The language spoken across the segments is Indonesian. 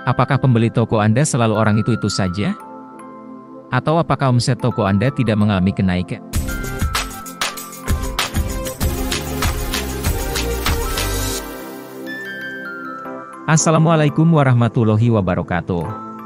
Apakah pembeli toko Anda selalu orang itu-itu saja? Atau apakah omset toko Anda tidak mengalami kenaikan? Assalamualaikum warahmatullahi wabarakatuh.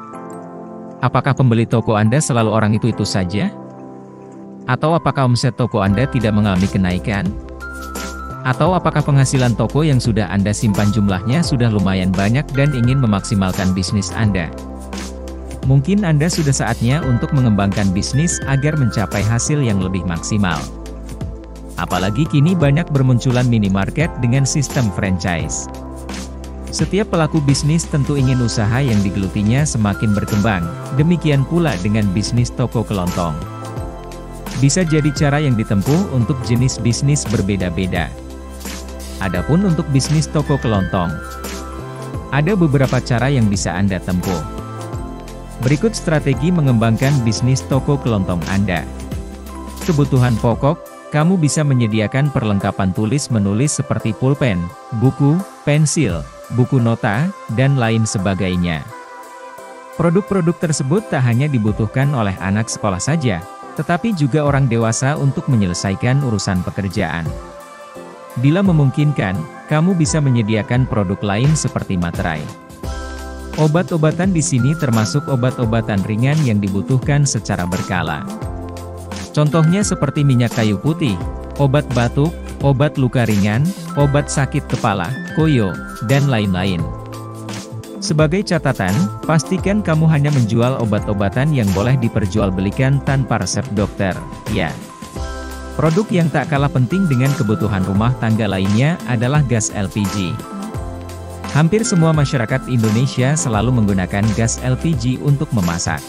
Apakah pembeli toko Anda selalu orang itu-itu saja? Atau apakah omset toko Anda tidak mengalami kenaikan? Atau apakah penghasilan toko yang sudah Anda simpan jumlahnya sudah lumayan banyak dan ingin memaksimalkan bisnis Anda? Mungkin Anda sudah saatnya untuk mengembangkan bisnis agar mencapai hasil yang lebih maksimal. Apalagi kini banyak bermunculan minimarket dengan sistem franchise. Setiap pelaku bisnis tentu ingin usaha yang digelutinya semakin berkembang, demikian pula dengan bisnis toko kelontong. Bisa jadi cara yang ditempuh untuk jenis bisnis berbeda-beda. Adapun untuk bisnis toko kelontong, ada beberapa cara yang bisa Anda tempuh. Berikut strategi mengembangkan bisnis toko kelontong Anda. Kebutuhan pokok, kamu bisa menyediakan perlengkapan tulis-menulis seperti pulpen, buku, pensil, buku nota, dan lain sebagainya. Produk-produk tersebut tak hanya dibutuhkan oleh anak sekolah saja, tetapi juga orang dewasa untuk menyelesaikan urusan pekerjaan. Bila memungkinkan, kamu bisa menyediakan produk lain seperti materai. Obat-obatan di sini termasuk obat-obatan ringan yang dibutuhkan secara berkala. Contohnya seperti minyak kayu putih, obat batuk, obat luka ringan, obat sakit kepala, koyo, dan lain-lain. Sebagai catatan, pastikan kamu hanya menjual obat-obatan yang boleh diperjualbelikan tanpa resep dokter, ya. Produk yang tak kalah penting dengan kebutuhan rumah tangga lainnya adalah gas LPG. Hampir semua masyarakat Indonesia selalu menggunakan gas LPG untuk memasak.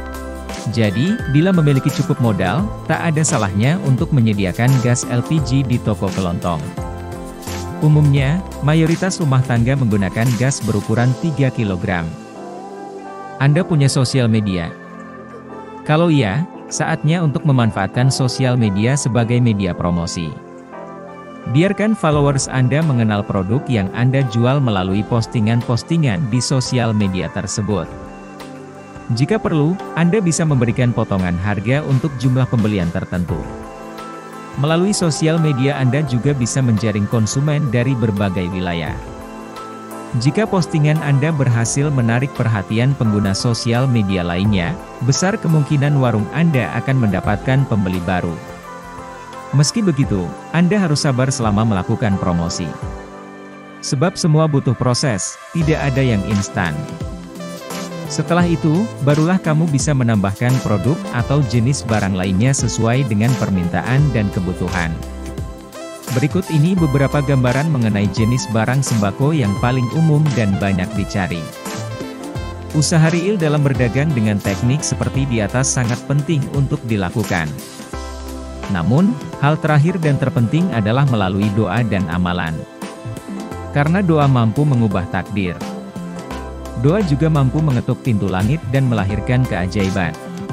Jadi, bila memiliki cukup modal, tak ada salahnya untuk menyediakan gas LPG di toko kelontong. Umumnya, mayoritas rumah tangga menggunakan gas berukuran 3 kg. Anda punya sosial media? Kalau iya, saatnya untuk memanfaatkan sosial media sebagai media promosi. Biarkan followers Anda mengenal produk yang Anda jual melalui postingan-postingan di sosial media tersebut. Jika perlu, Anda bisa memberikan potongan harga untuk jumlah pembelian tertentu. Melalui sosial media Anda juga bisa menjaring konsumen dari berbagai wilayah. Jika postingan Anda berhasil menarik perhatian pengguna sosial media lainnya, besar kemungkinan warung Anda akan mendapatkan pembeli baru. Meski begitu, Anda harus sabar selama melakukan promosi. Sebab semua butuh proses, tidak ada yang instan. Setelah itu, barulah kamu bisa menambahkan produk atau jenis barang lainnya sesuai dengan permintaan dan kebutuhan. Berikut ini beberapa gambaran mengenai jenis barang sembako yang paling umum dan banyak dicari. Usaha riil dalam berdagang dengan teknik seperti di atas sangat penting untuk dilakukan. Namun, hal terakhir dan terpenting adalah melalui doa dan amalan. Karena doa mampu mengubah takdir. Doa juga mampu mengetuk pintu langit dan melahirkan keajaiban.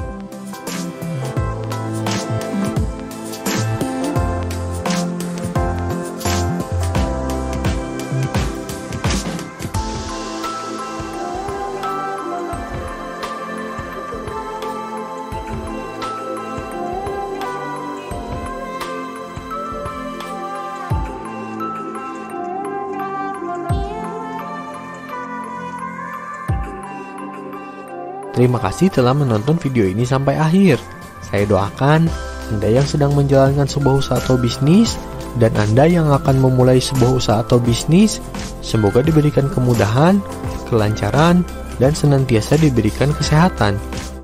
Terima kasih telah menonton video ini sampai akhir. Saya doakan Anda yang sedang menjalankan sebuah usaha atau bisnis, dan Anda yang akan memulai sebuah usaha atau bisnis, semoga diberikan kemudahan, kelancaran, dan senantiasa diberikan kesehatan.